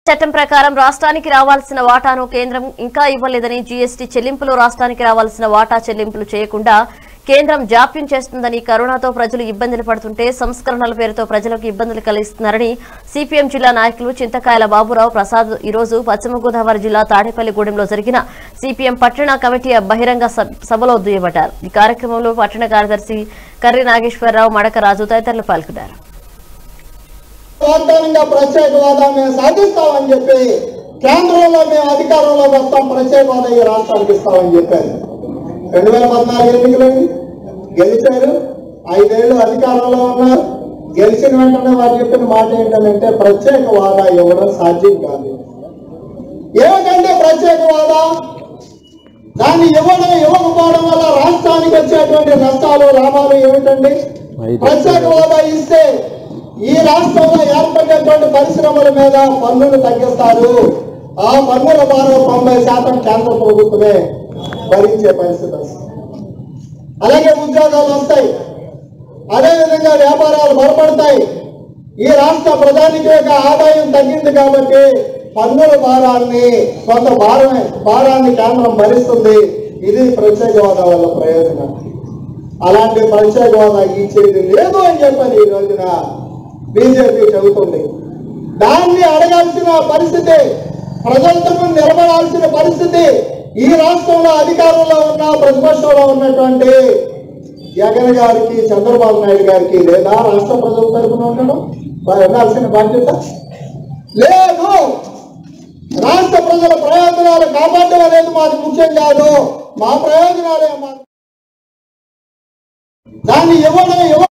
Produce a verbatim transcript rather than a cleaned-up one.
చట్టం ప్రకారం రాష్ట్రానికి రావాల్సిన వాటాను కేంద్రం ఇంకా ఇవ్వలేదని జీఎస్టీ చెల్లింపులు రాష్ట్రానికి రావాల్సిన వాటా చెల్లింపులు చేయకుండా కేంద్రం జాప్యం చేస్తుందని కరోనాతో ప్రజలు ఇబ్బందులు పడుతుంటే సంస్కరణల పేరుతో ప్రజలకు ఇబ్బందులు కలిగిస్తున్నారని సిపిఎం జిల్లా నాయకులు చింతకాయల బాబురావు ప్రసాద్ ఈ రోజు పశ్చిమ గోదావరి జిల్లా తాడేపల్లిగూడెంలో జరిగిన సిపిఎం పట్టణ కమిటీ బహిరంగ సభలో దుయ్యబట్టారు। ఈ కార్యక్రమంలో పట్టణ కార్యదర్శి కర్రి నాగేశ్వరరావు, మడకరాజు తదితరులు పాల్గొన్నారు। సాధిస్తామని చెప్పి కేంద్రంలో మేము అధికారంలోకి వస్తాం, ప్రత్యేక హోదా ఈ రాష్ట్రానికి ఇస్తామని చెప్పారు। రెండు వేల పద్నాలుగు ఎన్నికలు గెలిచారు, ఐదేళ్లు అధికారంలో ఉన్నారు। గెలిచిన వెంటనే వారు చెప్పిన మాట ఏంటంటే ప్రత్యేక హోదా ఇవ్వడం సాధ్యం కాదు। ఏమిటంటే ప్రత్యేక హోదా దాన్ని ఇవ్వడం ఇవ్వకపోవడం వల్ల రాష్ట్రానికి వచ్చేటువంటి నష్టాలు లాభాలు ఏమిటండి? ప్రత్యేక హోదా ఇస్తే ఈ రాష్ట్రంలో ఏర్పడేటువంటి పరిశ్రమల మీద పన్నులు తగ్గిస్తారు, ఆ పన్నుల భారం తొంభై శాతం కేంద్ర ప్రభుత్వమే భరించే పరిస్థితి వస్తుంది। అలాగే ఉద్యోగాలు వస్తాయి, అదేవిధంగా వ్యాపారాలు బలపడతాయి। ఈ రాష్ట్ర ప్రధానికి ఆదాయం తగ్గింది కాబట్టి పన్నుల భారాన్ని కొంత భారం భారాన్ని కేంద్రం భరిస్తుంది। ఇది ప్రత్యేక హోదా వల్ల ప్రయోజనం। అలాంటి ప్రత్యేక హోదా ఇచ్చేది లేదు అని చెప్పని ఈ రోజున బీజేపీ చెబుతుంది। దాన్ని అడగాల్సిన పరిస్థితి, ప్రజలతో నిలబడాల్సిన పరిస్థితి ఈ రాష్ట్రంలో అధికారంలో ఉన్న ప్రతిపక్షంలో ఉన్నటువంటి జగన్ గారికి, చంద్రబాబు నాయుడు గారికి లేదా రాష్ట్ర ప్రజల తరఫున ఉండడం వారు ఉండాల్సిన బాధ్యత లేదు। రాష్ట్ర ప్రజల ప్రయోజనాలు కాపాడడం అనేది మాకు ముఖ్యం కాదు, మా ప్రయోజనాలే మా దాన్ని ఇవ్వడం ఇవ్వ